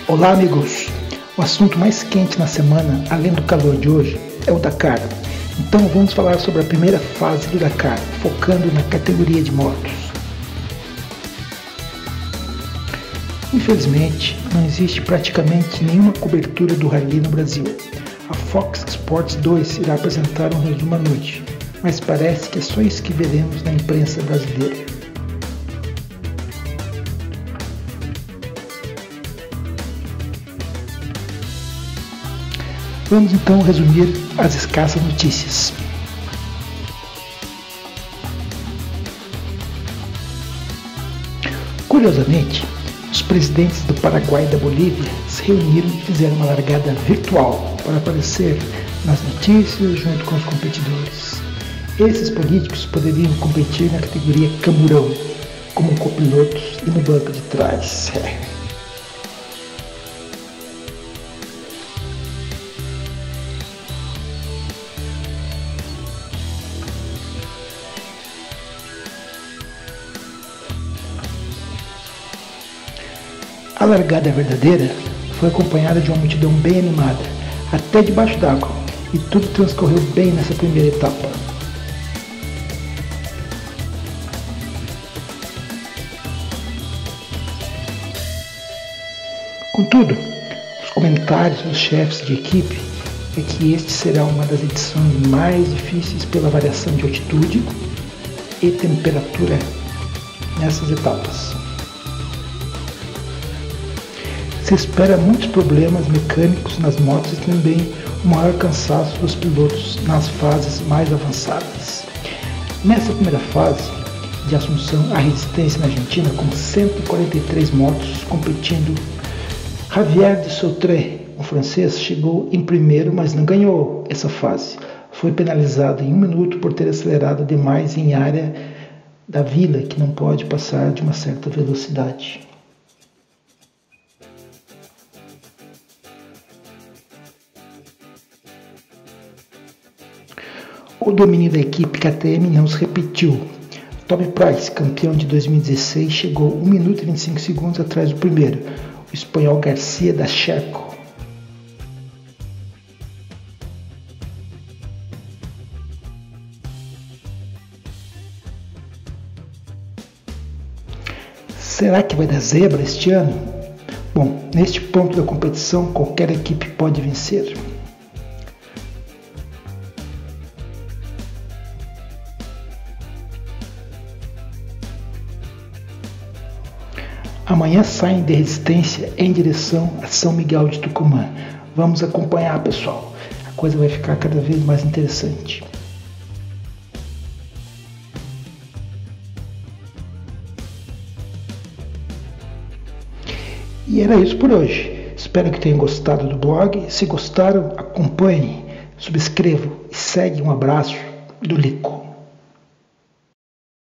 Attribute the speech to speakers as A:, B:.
A: Olá, amigos! O assunto mais quente na semana, além do calor de hoje, é o Dakar. Então vamos falar sobre a primeira fase do Dakar, focando na categoria de motos. Infelizmente, não existe praticamente nenhuma cobertura do Rally no Brasil. A Fox Sports 2 irá apresentar um resumo à noite, mas parece que é só isso que veremos na imprensa brasileira. Vamos então resumir as escassas notícias. Curiosamente, os presidentes do Paraguai e da Bolívia se reuniram e fizeram uma largada virtual para aparecer nas notícias junto com os competidores. Esses políticos poderiam competir na categoria camburão, como copilotos e no banco de trás. A largada verdadeira foi acompanhada de uma multidão bem animada, até debaixo d'água, e tudo transcorreu bem nessa primeira etapa. Contudo, os comentários dos chefes de equipe é que este será uma das edições mais difíceis pela variação de altitude e temperatura nessas etapas. Se espera muitos problemas mecânicos nas motos e também um maior cansaço dos pilotos nas fases mais avançadas. Nessa primeira fase de Assunção à Resistência na Argentina, com 143 motos competindo, Javier de Sautré, o francês, chegou em primeiro, mas não ganhou essa fase. Foi penalizado em 1 minuto por ter acelerado demais em área da vila, que não pode passar de uma certa velocidade. O domínio da equipe KTM não se repetiu. Tommy Price, campeão de 2016, chegou 1 minuto e 25 segundos atrás do primeiro, o espanhol Garcia da Sherco. Será que vai dar zebra este ano? Bom, neste ponto da competição, qualquer equipe pode vencer. Amanhã saem de Resistência em direção a São Miguel de Tucumã. Vamos acompanhar, pessoal. A coisa vai ficar cada vez mais interessante. E era isso por hoje. Espero que tenham gostado do blog. Se gostaram, acompanhem, subscrevam e seguem. Um abraço do Lico.